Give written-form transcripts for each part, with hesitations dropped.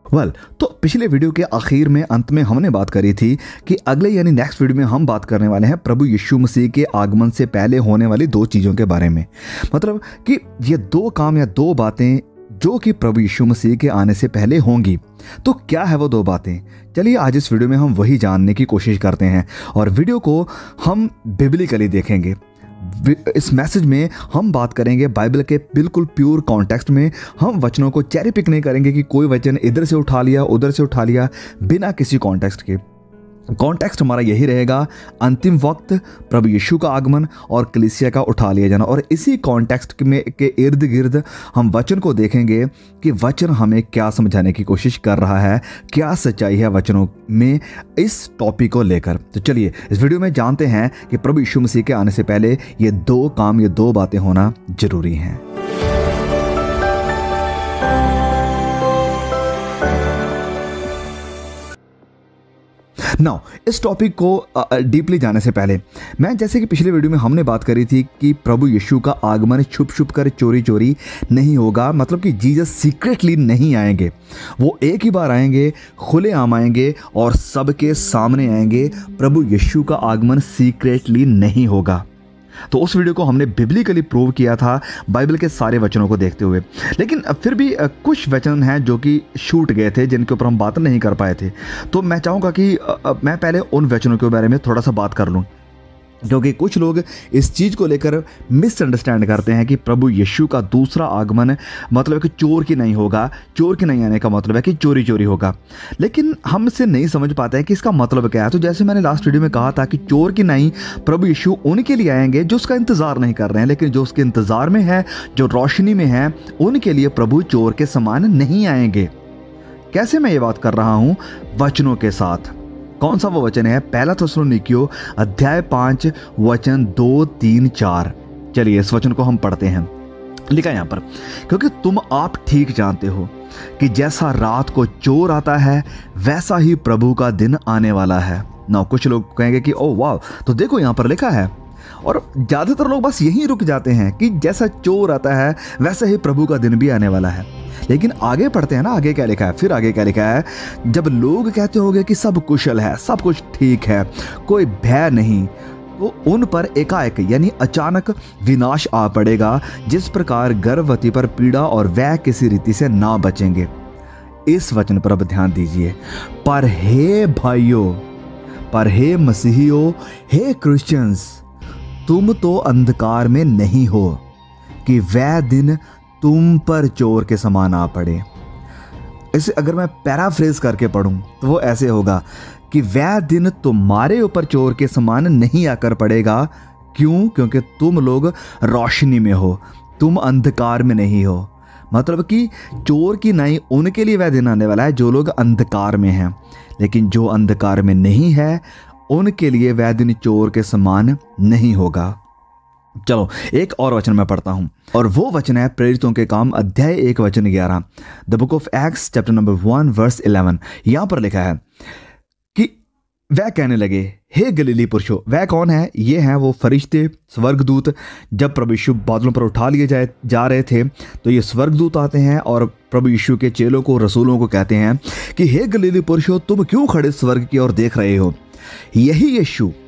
तो पिछले वीडियो के आखिर में अंत में हमने बात करी थी कि अगले यानी नेक्स्ट वीडियो में हम बात करने वाले हैं प्रभु यीशु मसीह के आगमन से पहले होने वाली दो चीज़ों के बारे में। मतलब कि ये दो काम या दो बातें जो कि प्रभु यीशु मसीह के आने से पहले होंगी। तो क्या है वो दो बातें? चलिए आज इस वीडियो में हम वही जानने की कोशिश करते हैं और वीडियो को हम बिब्लिकली देखेंगे। इस मैसेज में हम बात करेंगे बाइबल के बिल्कुल प्योर कॉन्टेक्स्ट में। हम वचनों को चेरी पिक नहीं करेंगे कि कोई वचन इधर से उठा लिया उधर से उठा लिया, बिना किसी कॉन्टेक्स्ट के। कॉन्टेक्स्ट हमारा यही रहेगा, अंतिम वक्त, प्रभु यीशु का आगमन और कलीसिया का उठा लिया जाना। और इसी कॉन्टेक्स्ट में के इर्द गिर्द हम वचन को देखेंगे कि वचन हमें क्या समझाने की कोशिश कर रहा है, क्या सच्चाई है वचनों में इस टॉपिक को लेकर। तो चलिए इस वीडियो में जानते हैं कि प्रभु यीशु मसीह के आने से पहले ये दो काम, ये दो बातें होना जरूरी हैं। नाउ इस टॉपिक को डीपली जाने से पहले मैं, जैसे कि पिछले वीडियो में हमने बात करी थी कि प्रभु यीशु का आगमन छुप छुप कर चोरी चोरी नहीं होगा। मतलब कि जीसस सीक्रेटली नहीं आएंगे, वो एक ही बार आएंगे, खुलेआम आएंगे और सबके सामने आएंगे। प्रभु यीशु का आगमन सीक्रेटली नहीं होगा। तो उस वीडियो को हमने बिब्लिकली प्रूव किया था बाइबल के सारे वचनों को देखते हुए। लेकिन फिर भी कुछ वचन हैं जो कि छूट गए थे, जिनके ऊपर हम बात नहीं कर पाए थे। तो मैं चाहूँगा कि मैं पहले उन वचनों के बारे में थोड़ा सा बात कर लूँ, क्योंकि कुछ लोग इस चीज़ को लेकर मिसअंडरस्टैंड करते हैं कि प्रभु यीशु का दूसरा आगमन मतलब कि चोर की नहीं होगा। चोर के नहीं आने का मतलब है कि चोरी चोरी होगा। लेकिन हम इसे नहीं समझ पाते हैं कि इसका मतलब क्या है। तो जैसे मैंने लास्ट वीडियो में कहा था कि चोर की नहीं प्रभु यीशु उनके लिए आएंगे जो उसका इंतज़ार नहीं कर रहे हैं, लेकिन जो उसके इंतज़ार में है, जो रोशनी में है, उनके लिए प्रभु चोर के समान नहीं आएंगे। कैसे मैं ये बात कर रहा हूँ? वचनों के साथ। कौन सा वो वचन है? पहला थिस्सलुनीकियों अध्याय 5 वचन 2, 3, 4। चलिए इस वचन को हम पढ़ते हैं। लिखा यहाँ पर, क्योंकि तुम आप ठीक जानते हो कि जैसा रात को चोर आता है वैसा ही प्रभु का दिन आने वाला है। ना कुछ लोग कहेंगे कि ओह वाह, तो देखो यहाँ पर लिखा है। और ज़्यादातर लोग बस यहीं रुक जाते हैं कि जैसा चोर आता है वैसा ही प्रभु का दिन भी आने वाला है। लेकिन आगे पढ़ते हैं ना, आगे क्या लिखा है? फिर आगे क्या लिखा है? जब लोग कहते होंगे कि सब कुशल है, सब कुछ ठीक है, कोई भय नहीं, तो उन पर एकाएक यानी अचानक विनाश आ पड़ेगा, जिस प्रकार गर्भवती पर पीड़ा और वह किसी रीति से ना बचेंगे। इस वचन पर अब ध्यान दीजिए। पर हे भाइयों, पर हे मसीहियों, हे क्रिश्चियंस, तुम तो अंधकार में नहीं हो कि वह दिन तुम पर चोर के समान आ पड़े। इसे अगर मैं पैराफ्रेज करके पढ़ूं तो वो ऐसे होगा कि वह दिन तुम्हारे ऊपर चोर के समान नहीं आकर पड़ेगा। क्यों? क्योंकि तुम लोग रोशनी में हो, तुम अंधकार में नहीं हो। मतलब कि चोर की नहीं उनके लिए वह दिन आने वाला है जो लोग अंधकार में हैं, लेकिन जो अंधकार में नहीं है उनके लिए वह दिन चोर के समान नहीं होगा। चलो एक और वचन मैं पढ़ता हूं, और वो वचन है प्रेरितों के काम अध्याय 1 वचन 11, the book of Acts chapter number 1 verse 11। यहां पर लिखा है कि वह कहने लगे, हे गलीली पुरुषों। वह कौन है? ये हैं वो फरिश्ते, स्वर्गदूत। जब प्रभु यीशु बादलों पर उठा लिए जा रहे थे तो ये स्वर्गदूत आते हैं और प्रभु यीशु के चेलों को, रसूलों को कहते हैं कि हे गलीली पुरुषों, तुम क्यों खड़े स्वर्ग की ओर देख रहे हो? यही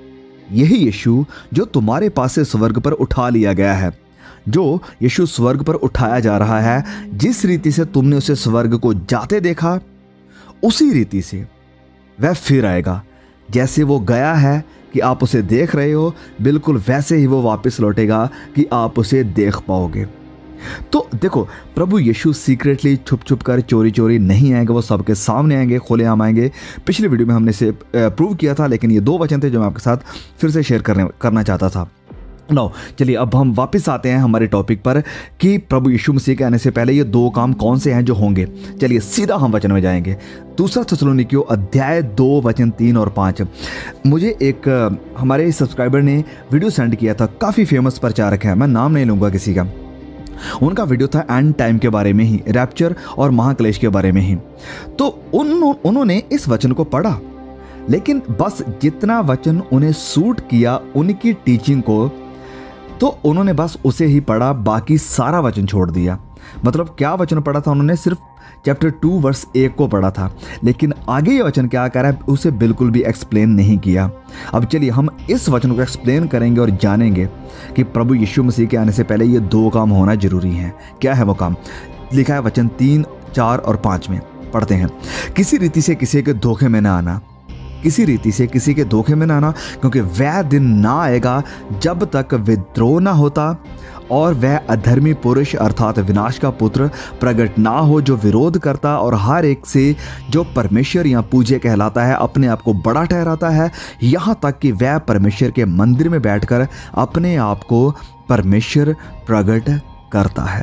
यीशु जो तुम्हारे पास से स्वर्ग पर उठा लिया गया है, जो यीशु स्वर्ग पर उठाया जा रहा है, जिस रीति से तुमने उसे स्वर्ग को जाते देखा, उसी रीति से वह फिर आएगा। जैसे वो गया है कि आप उसे देख रहे हो, बिल्कुल वैसे ही वो वापस लौटेगा कि आप उसे देख पाओगे। तो देखो, प्रभु यीशु सीक्रेटली छुप छुप कर चोरी चोरी नहीं आएंगे, वो सबके सामने आएंगे, खुलेआम आएंगे। पिछले वीडियो में हमने इसे प्रूव किया था, लेकिन ये दो वचन थे जो मैं आपके साथ फिर से शेयर करना चाहता था। नो चलिए अब हम वापस आते हैं हमारे टॉपिक पर कि प्रभु यीशु मसीह के आने से पहले ये दो काम कौन से हैं जो होंगे। चलिए सीधा हम वचन में जाएंगे। दूसरा थिस्सलुनीकियों अध्याय 2 वचन 3 और 5। मुझे एक हमारे सब्सक्राइबर ने वीडियो सेंड किया था, काफ़ी फेमस प्रचारक है, मैं नाम नहीं लूँगा किसी का। उनका वीडियो था एंड टाइम के बारे में ही, रैप्चर और महाक्लेश के बारे में ही। तो उन्होंने इस वचन को पढ़ा, लेकिन बस जितना वचन उन्हें सूट किया उनकी टीचिंग को, तो उन्होंने बस उसे ही पढ़ा, बाकी सारा वचन छोड़ दिया। मतलब क्या वचन पढ़ा था उन्होंने? सिर्फ चैप्टर 2 वर्स 1 को पढ़ा था, लेकिन आगे ये वचन क्या कह रहा है उसे बिल्कुल भी एक्सप्लेन नहीं किया। अब चलिए हम इस वचन को एक्सप्लेन करेंगे और जानेंगे कि प्रभु यीशु मसीह के आने से पहले ये 2 काम होना जरूरी है। क्या है वो काम? लिखा है वचन 3, 4 और 5 में, पढ़ते हैं। किसी रीति से किसी के धोखे में ना आना, किसी रीति से किसी के धोखे में ना आना, क्योंकि वह दिन ना आएगा जब तक विद्रोह ना होता और वह अधर्मी पुरुष अर्थात विनाश का पुत्र प्रकट ना हो, जो विरोध करता और हर एक से जो परमेश्वर या पूज्य कहलाता है अपने आप को बड़ा ठहराता है, यहाँ तक कि वह परमेश्वर के मंदिर में बैठकर अपने आप को परमेश्वर प्रकट करता है।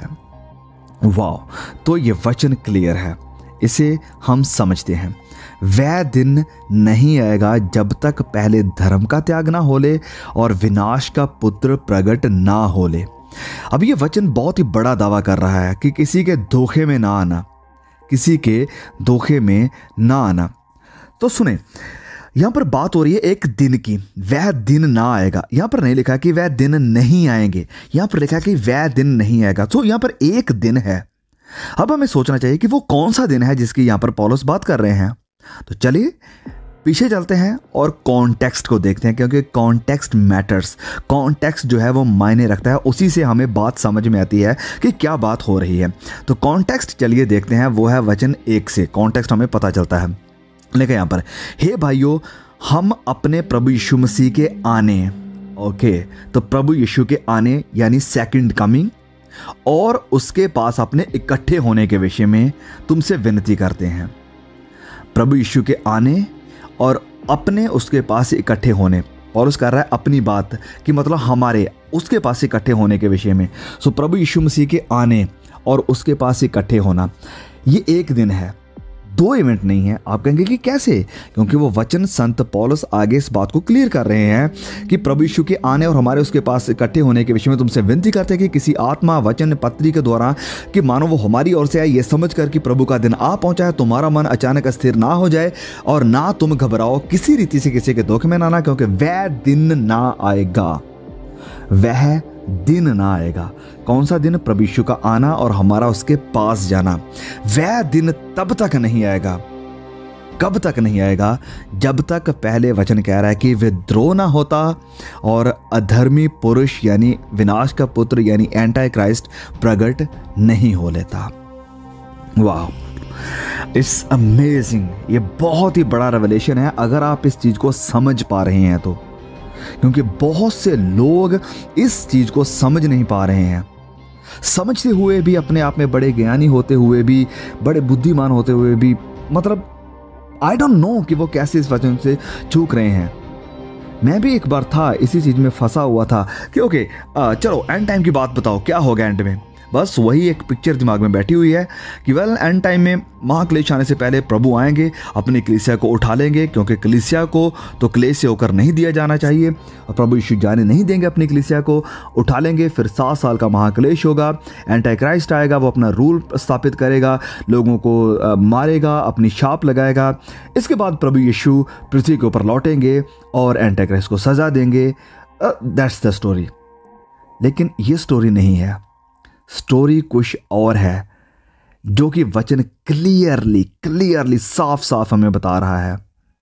वाह! तो ये वचन क्लियर है, इसे हम समझते हैं। वह दिन नहीं आएगा जब तक पहले धर्म का त्याग ना हो ले और विनाश का पुत्र प्रकट ना हो ले। अब ये वचन बहुत ही बड़ा दावा कर रहा है कि किसी के धोखे में ना आना, किसी के धोखे में ना आना। तो सुने, यहां पर बात हो रही है एक दिन की, वह दिन ना आएगा। यहां पर नहीं लिखा कि वह दिन नहीं आएंगे, यहां पर लिखा कि वह दिन नहीं आएगा। तो यहां पर एक दिन है। अब हमें सोचना चाहिए कि वो कौन सा दिन है जिसकी यहां पर पौलुस बात कर रहे हैं। तो चलिए पीछे चलते हैं और कॉन्टेक्स्ट को देखते हैं, क्योंकि कॉन्टेक्स्ट मैटर्स। कॉन्टेक्स्ट जो है वो मायने रखता है, उसी से हमें बात समझ में आती है कि क्या बात हो रही है। तो कॉन्टेक्स्ट चलिए देखते हैं, वो है वचन 1 से कॉन्टेक्स्ट हमें पता चलता है। लेकिन यहाँ पर, हे भाइयों, हम अपने प्रभु यीशु मसीह के आने, ओके, तो प्रभु यीशु के आने यानी सेकंड कमिंग और उसके पास अपने इकट्ठे होने के विषय में तुमसे विनती करते हैं। प्रभु यीशु के आने और अपने उसके पास इकट्ठे होने, और उस कर रहा है अपनी बात कि मतलब हमारे उसके पास इकट्ठे होने के विषय में। सो प्रभु यीशु मसीह के आने और उसके पास इकट्ठे होना, ये एक दिन है, 2 इवेंट नहीं है। आप कहेंगे कि कैसे? क्योंकि वो वचन संत पौलुस आगे इस बात को क्लियर कर रहे हैं कि प्रभु यीशु के आने और हमारे उसके पास इकट्ठे होने के विषय में तुमसे विनती करते हैं कि किसी आत्मा वचन पत्री के द्वारा कि मानो वो हमारी ओर से आए, ये समझ कर कि प्रभु का दिन आ पहुंचा है, तुम्हारा मन अचानक अस्थिर ना हो जाए और ना तुम घबराओ, किसी रीति से किसी के धोखे में ना आना, क्योंकि वह दिन ना आएगा, वह दिन ना आएगा। कौन सा दिन? प्रभु यीशु का आना और हमारा उसके पास जाना। वह दिन तब तक नहीं आएगा, कब तक नहीं आएगा? जब तक, पहले वचन कह रहा है कि विद्रोह ना होता और अधर्मी पुरुष यानी विनाश का पुत्र यानी एंटी क्राइस्ट प्रकट नहीं हो लेता। वाह, इट्स अमेजिंग। ये बहुत ही बड़ा रेवलेशन है अगर आप इस चीज को समझ पा रहे हैं तो, क्योंकि बहुत से लोग इस चीज को समझ नहीं पा रहे हैं। समझते हुए भी, अपने आप में बड़े ज्ञानी होते हुए भी, बड़े बुद्धिमान होते हुए भी, मतलब आई डोंट नो कि वो कैसे इस वचन से चूक रहे हैं। मैं भी एक बार था इसी चीज में फंसा हुआ था कि ओके चलो एंड टाइम की बात बताओ, क्या होगा एंड में? बस वही एक पिक्चर दिमाग में बैठी हुई है कि वेल एंड टाइम में महाक्लेश आने से पहले प्रभु आएंगे, अपनी कलीसिया को उठा लेंगे, क्योंकि कलीसिया को तो क्लेश से होकर नहीं दिया जाना चाहिए और प्रभु यीशु जाने नहीं देंगे, अपनी कलीसिया को उठा लेंगे। फिर 7 साल का महाक्लेश होगा, एंटी क्राइस्ट आएगा, वो अपना रूल स्थापित करेगा, लोगों को मारेगा, अपनी छाप लगाएगा। इसके बाद प्रभु यीशु पृथ्वी के ऊपर लौटेंगे और एंटी क्राइस्ट को सजा देंगे। That's the story. लेकिन ये स्टोरी नहीं है, स्टोरी कुछ और है जो कि वचन क्लियरली साफ साफ हमें बता रहा है।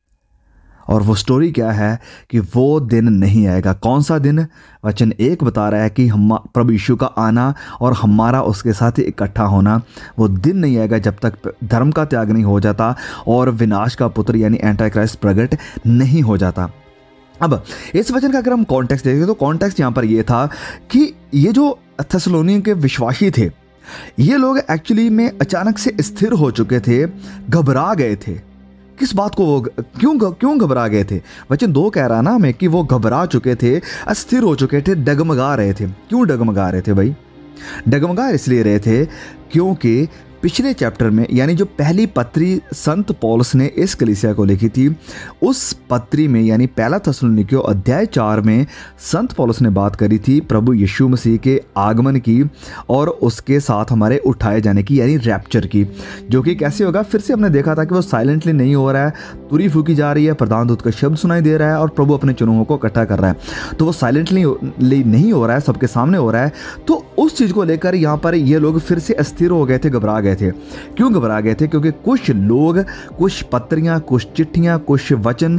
और वो स्टोरी क्या है कि वो दिन नहीं आएगा। कौन सा दिन? वचन 1 बता रहा है कि हम प्रभु यीशु का आना और हमारा उसके साथ इकट्ठा होना, वो दिन नहीं आएगा जब तक धर्म का त्याग नहीं हो जाता और विनाश का पुत्र यानी एंटी क्राइस्ट प्रकट नहीं हो जाता। अब इस वचन का अगर हम कॉन्टेक्स्ट देखें तो कॉन्टेक्स्ट यहाँ पर ये था कि ये जो थेसलोनियन के विश्वासी थे, ये लोग एक्चुअली में अचानक से स्थिर हो चुके थे, घबरा गए थे। किस बात को? वो क्यों घबरा गए थे? वचन 2 कह रहा ना हमें कि वो घबरा चुके थे, अस्थिर हो चुके थे, डगमगा रहे थे। क्यों डगमगा रहे थे भाई? डगमगा इसलिए रहे थे क्योंकि पिछले चैप्टर में यानी जो पहली पत्री संत पौलुस ने इस कलीसिया को लिखी थी, उस पत्री में यानी पहला थिस्सलुनीकियों अध्याय 4 में संत पौलुस ने बात करी थी प्रभु यीशु मसीह के आगमन की और उसके साथ हमारे उठाए जाने की यानी रैप्चर की, जो कि कैसे होगा। फिर से हमने देखा था कि वो साइलेंटली नहीं हो रहा है, तुरी फूकी जा रही है, प्रधान दूत का शब्द सुनाई दे रहा है और प्रभु अपने चुनुओं को इकट्ठा कर रहा है। तो वो साइलेंटली नहीं हो रहा है, सबके सामने हो रहा है। तो उस चीज़ को लेकर यहाँ पर ये लोग फिर से अस्थिर हो गए थे, घबरा गए थे। क्यों घबरा गए थे? क्योंकि कुछ लोग, कुछ पत्रियाँ, कुछ चिट्ठियाँ, कुछ वचन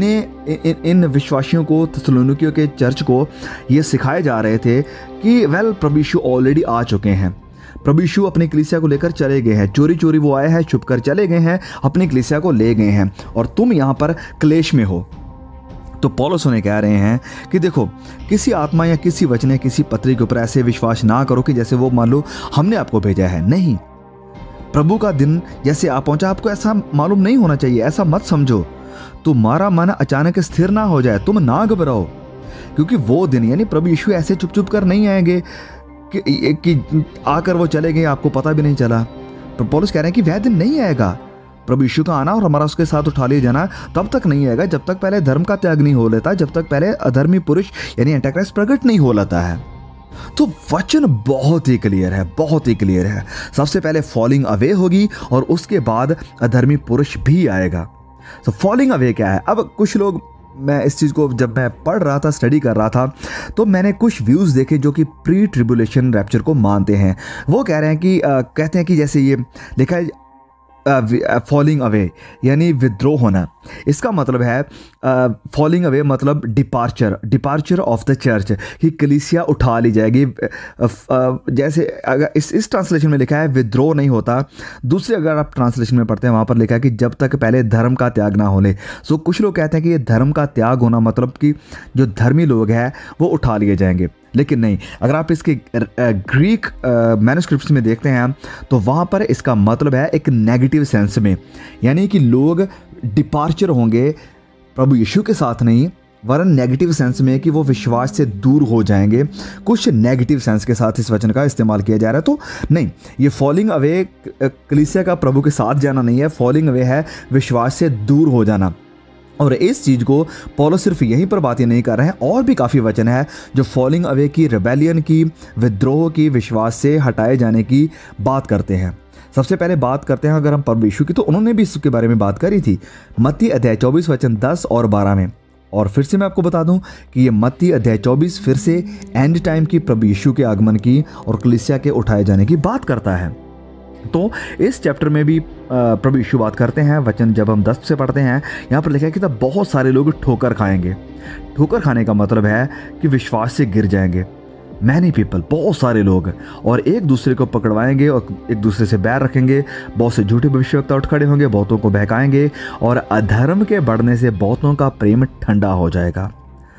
इन विश्वासियों को, थिस्सलुनीकियों के चर्च को ये सिखाए जा रहे थे कि प्रभु यीशु ऑलरेडी आ चुके हैं, प्रभु यीशु अपनी कलीसिया को लेकर चले गए हैं, चोरी चोरी वो आए हैं, छुप कर चले गए हैं, अपनी कलीसिया को ले गए हैं और तुम यहाँ पर क्लेश में हो। तो पौलुस उन्हें कह रहे हैं कि देखो, किसी आत्मा या किसी वचन या किसी पत्री के ऊपर ऐसे विश्वास ना करो कि जैसे वो मान लो हमने आपको भेजा है। नहीं, प्रभु का दिन जैसे आ पहुंचा, आपको ऐसा मालूम नहीं होना चाहिए, ऐसा मत समझो। तुम्हारा मन अचानक स्थिर ना हो जाए, तुम ना घबराओ, क्योंकि वो दिन यानी प्रभु यीशु ऐसे चुप चुप कर नहीं आएंगे कि आकर वो चले गए, आपको पता भी नहीं चला। पौलुस कह रहे हैं कि वह दिन नहीं आएगा, प्रभु यीशु का आना और हमारा उसके साथ उठा लिया जाना तब तक नहीं आएगा जब तक पहले धर्म का त्याग नहीं हो लेता, जब तक पहले अधर्मी पुरुष यानी एंटीक्राइस्ट प्रकट नहीं हो लेता है। तो वचन बहुत ही क्लियर है, बहुत ही क्लियर है। सबसे पहले फॉलिंग अवे होगी और उसके बाद अधर्मी पुरुष भी आएगा। तो फॉलिंग अवे क्या है? अब कुछ लोग, मैं इस चीज़ को जब मैं पढ़ रहा था, स्टडी कर रहा था, तो मैंने कुछ व्यूज़ देखे जो कि प्री ट्रिबुलेशन रैप्चर को मानते हैं। वो कह रहे हैं कि कहते हैं कि जैसे ये लिखा है फॉलिंग अवे यानी विद्रोह होना। इसका मतलब है फॉलिंग अवे मतलब डिपार्चर ऑफ द चर्च, कि कलीसिया उठा ली जाएगी। जैसे अगर इस ट्रांसलेशन में लिखा है विद्रोह नहीं होता, दूसरे अगर आप ट्रांसलेशन में पढ़ते हैं वहाँ पर लिखा है कि जब तक पहले धर्म का त्याग ना हो ले। सो कुछ लोग कहते हैं कि ये धर्म का त्याग होना मतलब कि जो धर्मी लोग हैं वो उठा लिए जाएंगे, लेकिन नहीं। अगर आप इसके ग्रीक मैन्युस्क्रिप्ट्स में देखते हैं तो वहाँ पर इसका मतलब है एक नेगेटिव सेंस में, यानी कि लोग डिपार्चर होंगे प्रभु यीशु के साथ नहीं, वरन नेगेटिव सेंस में कि वो विश्वास से दूर हो जाएंगे। कुछ नेगेटिव सेंस के साथ इस वचन का इस्तेमाल किया जा रहा है। तो नहीं, ये फॉलिंग अवे कलीसिया का प्रभु के साथ जाना नहीं है, फॉलिंग अवे है विश्वास से दूर हो जाना। और इस चीज़ को पौलुस सिर्फ यहीं पर बातें नहीं कर रहे हैं, और भी काफ़ी वचन है जो फॉलिंग अवे की, रिबेलियन की, विद्रोह की, विश्वास से हटाए जाने की बात करते हैं। सबसे पहले बात करते हैं अगर हम प्रभु यीशु की, तो उन्होंने भी इसके बारे में बात करी थी मत्ती अध्याय 24 वचन 10 और 12 में। और फिर से मैं आपको बता दूं कि ये मत्ती अध्याय 24 फिर से एंड टाइम की, प्रभु यीशु के आगमन की और कलीसिया के उठाए जाने की बात करता है। तो इस चैप्टर में भी प्रभु यीशु बात करते हैं। वचन जब हम 10 से पढ़ते हैं, यहाँ पर लिखा है कि तब बहुत सारे लोग ठोकर खाएंगे। ठोकर खाने का मतलब है कि विश्वास से गिर जाएंगे। मैनी पीपल, बहुत सारे लोग, और एक दूसरे को पकड़वाएंगे और एक दूसरे से बैर रखेंगे। बहुत से झूठे भविष्यवक्ता उठ खड़े होंगे, बहुतों को बहकाएंगे और अधर्म के बढ़ने से बहुतों का प्रेम ठंडा हो जाएगा।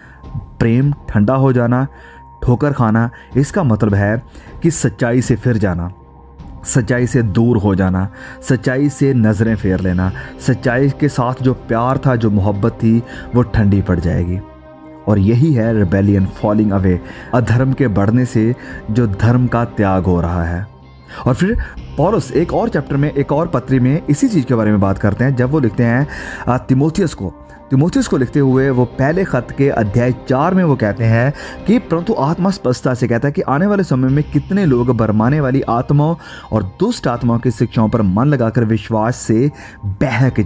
प्रेम ठंडा हो जाना, ठोकर खाना, इसका मतलब है कि सच्चाई से फिर जाना, सच्चाई से दूर हो जाना, सच्चाई से नज़रें फेर लेना। सच्चाई के साथ जो प्यार था, जो मोहब्बत थी, वो ठंडी पड़ जाएगी। और यही है रिबेलियन, फॉलिंग अवे, अधर्म के बढ़ने से जो धर्म का त्याग हो रहा है। और फिर पौलुस एक और चैप्टर में, एक और पत्री में इसी चीज़ के बारे में बात करते हैं, जब वो लिखते हैं तिमोथियस को लिखते हुए, वो पहले खत के अध्याय 4 में वो कहते हैं कि परंतु आत्मा स्पष्टता से कहता है कि आने वाले समय में कितने लोग भरमाने वाली आत्माओं और दुष्ट आत्माओं की शिक्षाओं पर मन लगाकर विश्वास से बहक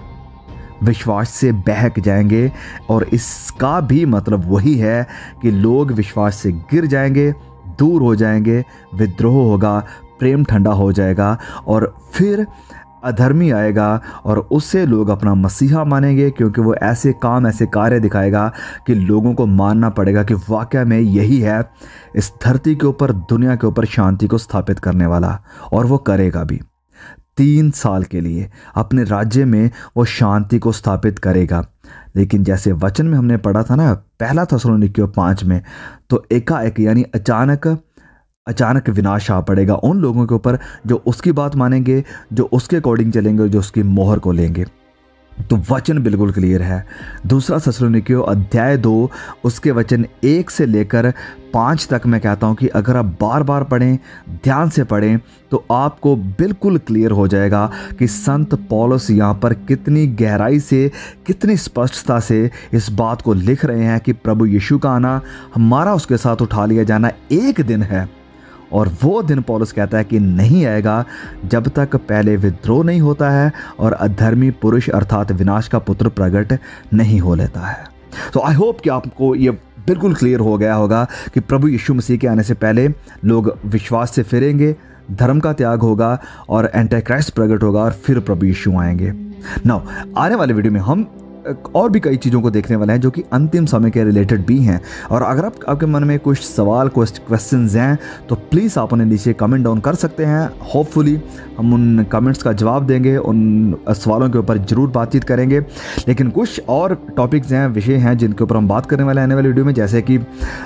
जाएंगे। और इसका भी मतलब वही है कि लोग विश्वास से गिर जाएंगे, दूर हो जाएंगे, विद्रोह होगा, प्रेम ठंडा हो जाएगा और फिर अधर्मी आएगा और उससे लोग अपना मसीहा मानेंगे, क्योंकि वो ऐसे काम, ऐसे कार्य दिखाएगा कि लोगों को मानना पड़ेगा कि वाकई में यही है इस धरती के ऊपर, दुनिया के ऊपर शांति को स्थापित करने वाला। और वो करेगा भी 3 साल के लिए अपने राज्य में वो शांति को स्थापित करेगा। लेकिन जैसे वचन में हमने पढ़ा था ना, पहला थिस्सलुनीकियों 5 में, तो एकाएक यानी अचानक विनाश आ पड़ेगा उन लोगों के ऊपर जो उसकी बात मानेंगे, जो उसके अकॉर्डिंग चलेंगे, जो उसकी मोहर को लेंगे। तो वचन बिल्कुल क्लियर है। दूसरा थिस्सलुनीकियों अध्याय 2 उसके वचन 1 से लेकर 5 तक मैं कहता हूं कि अगर आप बार बार पढ़ें, ध्यान से पढ़ें, तो आपको बिल्कुल क्लियर हो जाएगा कि संत पौलुस यहाँ पर कितनी गहराई से, कितनी स्पष्टता से इस बात को लिख रहे हैं कि प्रभु यीशु का आना, हमारा उसके साथ उठा लिया जाना एक दिन है। और वो दिन पौलुस कहता है कि नहीं आएगा जब तक पहले विद्रोह नहीं होता है और अधर्मी पुरुष अर्थात विनाश का पुत्र प्रकट नहीं हो लेता है। तो आई होप कि आपको ये बिल्कुल क्लियर हो गया होगा कि प्रभु यीशु मसीह के आने से पहले लोग विश्वास से फिरेंगे, धर्म का त्याग होगा और एंटी क्राइस्ट प्रकट होगा और फिर प्रभु यीशु आएंगे। नाउ आने वाले वीडियो में हम और भी कई चीज़ों को देखने वाले हैं जो कि अंतिम समय के रिलेटेड भी हैं। और अगर आपके मन में कुछ सवाल, क्वेश्चंस हैं तो प्लीज़ आप उन्हें नीचे कमेंट डाउन कर सकते हैं। होपफुली हम उन कमेंट्स का जवाब देंगे, उन सवालों के ऊपर ज़रूर बातचीत करेंगे। लेकिन कुछ और टॉपिक्स हैं, विषय हैं जिनके ऊपर हम बात करने वाले हैं आने वाली वीडियो में, जैसे कि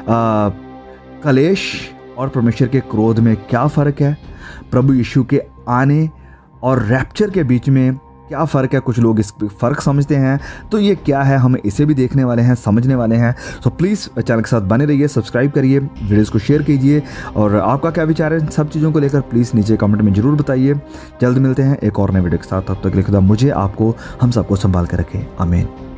कलेश और परमेश्वर के क्रोध में क्या फ़र्क है, प्रभु यीशु के आने और रैप्चर के बीच में क्या फ़र्क है। कुछ लोग इस फ़र्क समझते हैं, तो ये क्या है, हम इसे भी देखने वाले हैं, समझने वाले हैं। सो प्लीज़ चैनल के साथ बने रहिए, सब्सक्राइब करिए, वीडियोस को शेयर कीजिए और आपका क्या विचार है इन सब चीज़ों को लेकर प्लीज़ नीचे कमेंट में ज़रूर बताइए। जल्द मिलते हैं एक और नए वीडियो के साथ, तब तक के लिए खुदा मुझे, आपको, हम सबको संभाल कर रखें। आमीन।